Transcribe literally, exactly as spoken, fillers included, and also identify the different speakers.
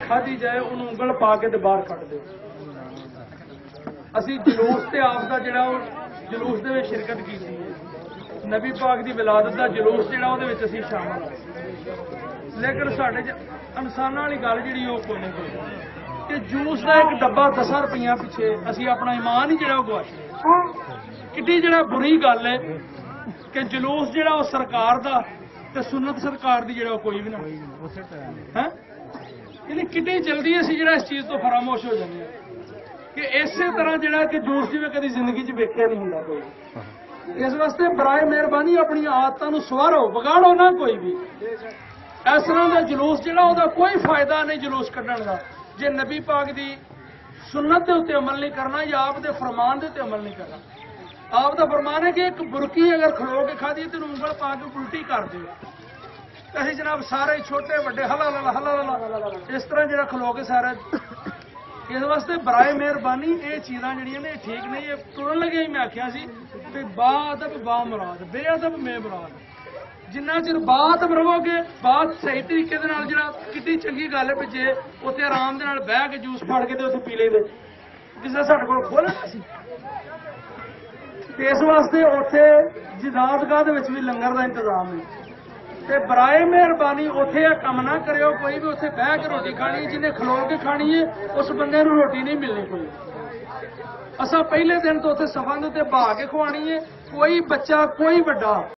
Speaker 1: खाधी जाए उन्होंने उंगल पा के ते बाहर कट दो। असी जलूस ते आप दा जिहड़ा जलूस दे विच शिरकत कीती है, नबी पाक दी विलादत दा जलूस जिहड़ा उहदे विच असी शामिल हां, लेकिन साडे च इंसानां वाली गल जिहड़ी ओह कोई नहीं कोई कि जूस का एक डब्बा दस रुपया पिछे असी अपना ईमान ही जिहड़ा गवाच किड्डी जिहड़ा बुरी गल है कि जलूस जिहड़ा ओह सरकार दा ते सुन्नत सरकार दी जिहड़ा कोई भी ना है यानी किड्डी जल्दी असी जिहड़ा इस चीज़ तो फरामोश हो जाते हैं कि इस तरह जिहड़ा कि जूस जिवें कदी जिंदगी च वेखिया नहीं हुंदा कोई। इस वास्ते बराए मेहरबानी अपनी आदतां नूं सवारो, बिगाड़ो ना कोई भी। इस तरह का जलूस जिहड़ा ओहदा कोई फायदा नहीं जलूस कड्ढण दा जे नबी पाक दी सुन्नत के उत्ते अमल नहीं करना या आप दे फरमान के उत्ते अमल नहीं करना। आप दा फरमान है कि एक बुरकी अगर खलो के खाधी तो उंगल पा के उल्टी कर दे। असीं जनाब सारे छोटे वड्डे हला ला हला ला इस तरह जिहड़ा खलो के सारा इस वास्ते बराए मेहरबानी ये चीज़ां जिहड़ियां ने ठीक नहीं। ये तुरन लगे ही मैं आख्या सी कि बा अदब बा मुराद, बेअदब में मुराद। जिन्ना चिर बात रहोगे बात सही तरीके दे नाल जिहड़ा कितनी चंगी गल है जे उत्थे आराम दे नाल बह के जूस फड़ के ते उत्थे पी लेंदे जिसने साडे कोल खोलना सी। इस वास्ते उत्थे जिनातगाह दे विच भी लंगर का इंतजाम है ते बराए मेहरबानी उत्थे यह कम ना करियो कोई भी उत्थे बह के रोटी खानी जिन्हें खलो के खानी है उस बंदे नूं रोटी नहीं मिलनी कोई। असां पहले दिन तो उत्थे सफां दे उत्ते बहा के खवानी है कोई बच्चा कोई बड़ा